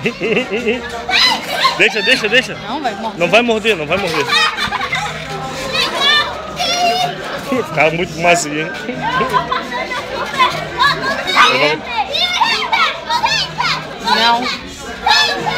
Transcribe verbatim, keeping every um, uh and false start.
Deixa, deixa, deixa. Não vai morder. Não vai morder, não vai morder. Tá muito macio, hein? Não.